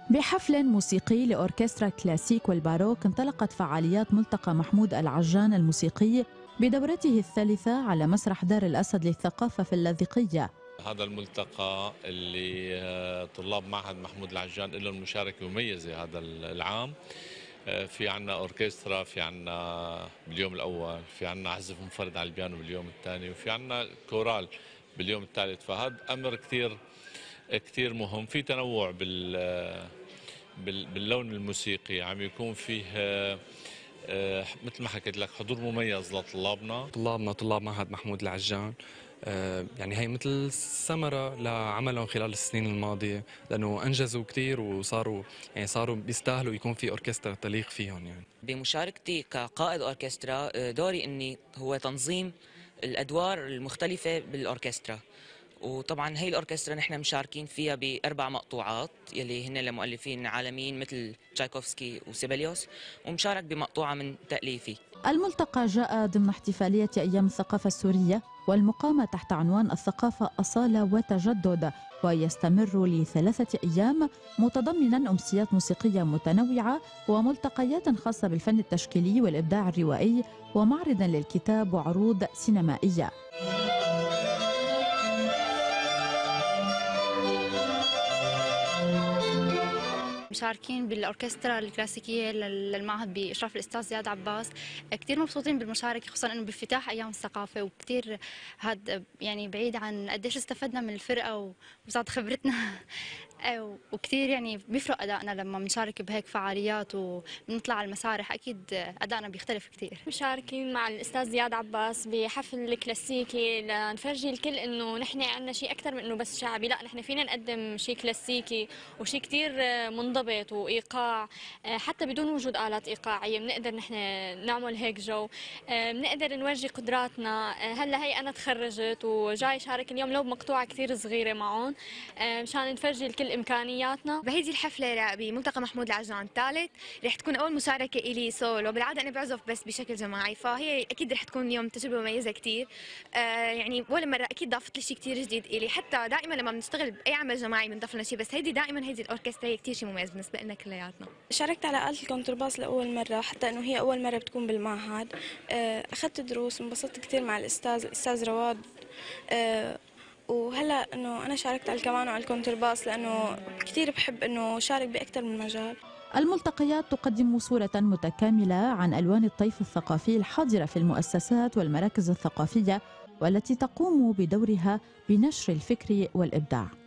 بحفل موسيقي لأوركسترا كلاسيك والباروك انطلقت فعاليات ملتقى محمود العجان الموسيقي بدورته الثالثة على مسرح دار الأسد للثقافة في اللاذقية. هذا الملتقى اللي طلاب معهد محمود العجان لهم مشاركة مميزة هذا العام. في عنا أوركسترا، في عنا باليوم الأول، في عنا عزف منفرد على البيانو باليوم الثاني، وفي عنا كورال باليوم الثالث. فهذا أمر كثير مهم. في تنوع باللون الموسيقي، عم يكون فيه مثل ما حكيت لك حضور مميز لطلابنا. طلاب معهد محمود العجان، يعني هي مثل ثمرة لعملهم خلال السنين الماضية، لأنه أنجزوا كثير وصاروا بيستاهلوا يكون في أوركسترا تليق فيهم. يعني بمشاركتي كقائد أوركسترا، دوري إني هو تنظيم الأدوار المختلفة بالأوركسترا. وطبعا هي الأوركسترا نحن مشاركين فيها ب4 مقطوعات يلي هن لمؤلفين عالميين مثل تشايكوفسكي وسيبليوس، ومشارك بمقطوعة من تأليفي. الملتقى جاء ضمن احتفالية أيام الثقافة السورية والمقامة تحت عنوان الثقافة أصالة وتجدد، ويستمر ل3 أيام متضمنا أمسيات موسيقية متنوعة وملتقيات خاصة بالفن التشكيلي والإبداع الروائي ومعرضا للكتاب وعروض سينمائية. مشاركين بالأوركسترا الكلاسيكية للمعهد بإشراف الأستاذ زياد عباس، كثير مبسوطين بالمشاركة، خصوصا إنه بافتتاح أيام الثقافة، وكثير هذا يعني بعيد عن قديش استفدنا من الفرقة وزاد خبرتنا وكثير يعني بيفرق أدائنا لما بنشارك بهيك فعاليات وبنطلع على المسارح، أكيد أدائنا بيختلف كثير. مشاركين مع الأستاذ زياد عباس بحفل كلاسيكي لنفرجي الكل إنه نحن عندنا شيء أكثر من إنه بس شعبي، لا نحن فينا نقدم شيء كلاسيكي وشيء كثير منضبط وإيقاع، حتى بدون وجود آلات إيقاعية بنقدر نحن نعمل هيك جو، بنقدر نورجي قدراتنا. هلا هي أنا تخرجت وجاي شارك اليوم لو بمقطوعة كثير صغيرة معهم مشان نفرجي الكل إمكانياتنا. بهيدي الحفلة بملتقى محمود العجان الثالث رح تكون أول مشاركة إلي سولو، بالعادة أنا بعزف بس بشكل جماعي، فهي أكيد رح تكون اليوم تجربة مميزة كثير. يعني ولا مرة أكيد ضافت لي شيء كثير جديد إلي، حتى دائما لما بنشتغل بأي عمل جماعي بنضاف لنا شيء، بس هيدي الأوركسترا هي كثير شيء مميز بالنسبة لنا كلياتنا. شاركت على آلة الكونترباس لأول مرة، حتى إنه هي أول مرة بتكون بالمعهد. أخذت دروس، انبسطت كثير مع الأستاذ رواد. وهلا انه انا شاركت على الكمان وعلى الكونترباس لانه كثير بحب انه شارك باكثر من مجال. الملتقيات تقدم صورة متكاملة عن ألوان الطيف الثقافي الحاضرة في المؤسسات والمراكز الثقافية والتي تقوم بدورها بنشر الفكر والإبداع.